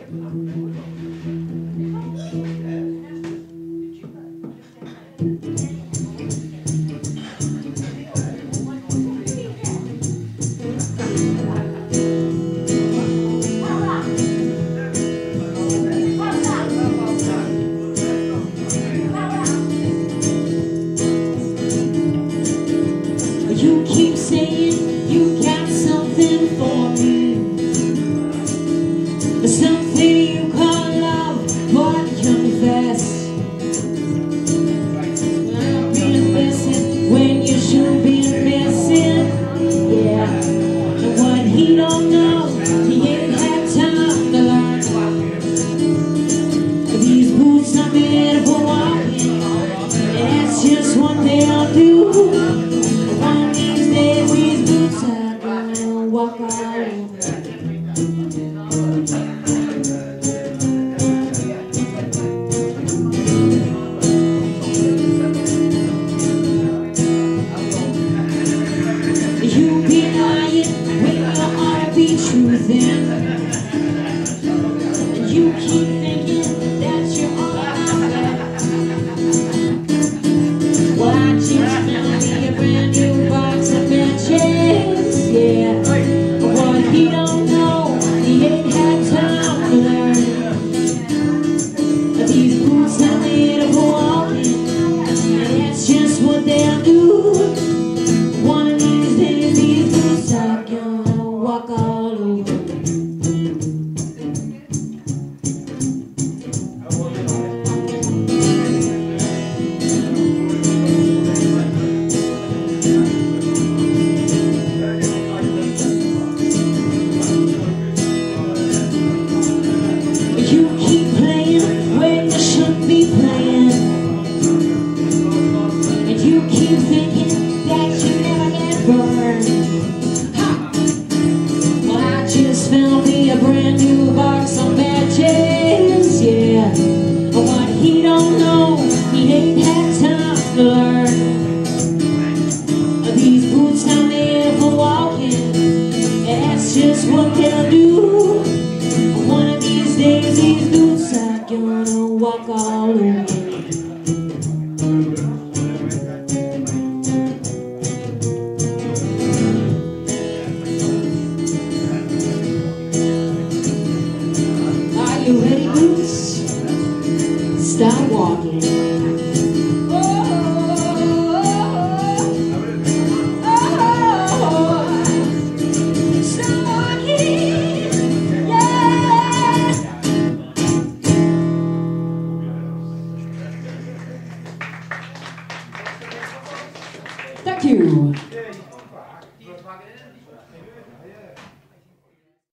You keep saying you got something for me, something you call love, but confess I've been missing when you should be missing. Yeah, and what he don't know, he ain't had time to learn. These boots are made for walking, and that's just what they'll do. One of these days, these boots are gonna walk all over. You be lying when you ought to be truthing. You keep thinking that you're all out. Well, I just found me a brand new box of matches, yeah. But what he don't know, he ain't had time to learn. These boots are made for walking, and that's just what they'll do. One of these days, these boots are gonna walk all over. You keep playing when you shouldn't be playing, and you keep thinking that you never get burned. Ha! Well, I just found me a brand new box of matches, yeah. But what he don't know, he ain't had time to learn. These boots are made for walking, and that's just what they'll do. One of these days, these boots are gonna walk all over. Are you ready, boots? Start walking. Start walking, yeah. Thank you.